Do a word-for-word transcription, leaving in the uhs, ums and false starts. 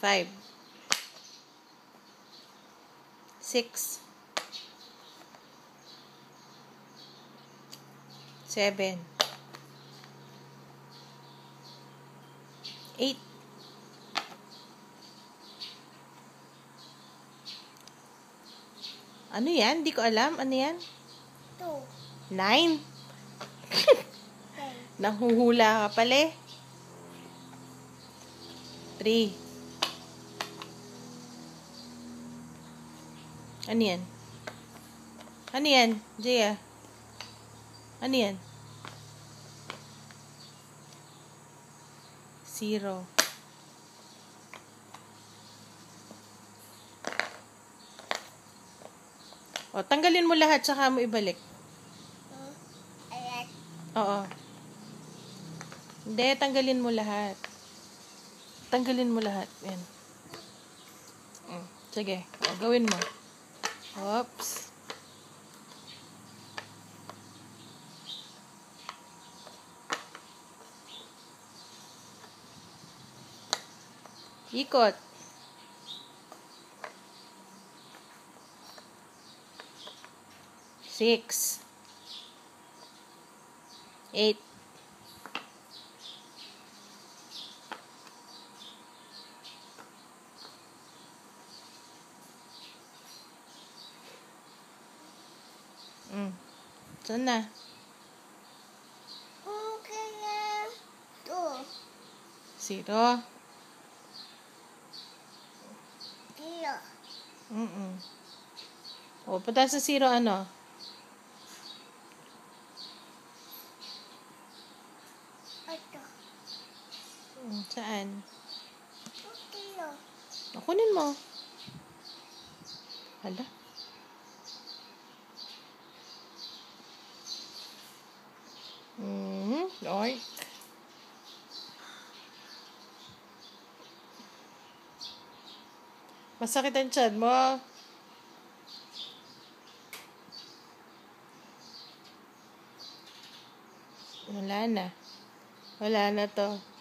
Five. Six. Seven. Eight. Ano yan? Di ko alam. Ano yan? Two. Nine. Ten. Nahuhula ka pala eh. Three. Ano yan? Ano yan, Jaya? Ano yan? Zero. O, tanggalin mo lahat, saka mo ibalik. Hmm? Ayan. Oo. Hindi, tanggalin mo lahat. Tanggalin mo lahat. Yan. Mm. Sige, o, gawin mo. Oops. Ikot. Six. Eight. Mm. Saan na? Okay na. Two. Zero. Zero. Mm-mm. O, punta sa zero ano? Ito. Mm, saan? Zero. Kunin mo. Hala. Mm-hmm. Oy. Masakit ang tiyan mo. Wala na. Wala na to.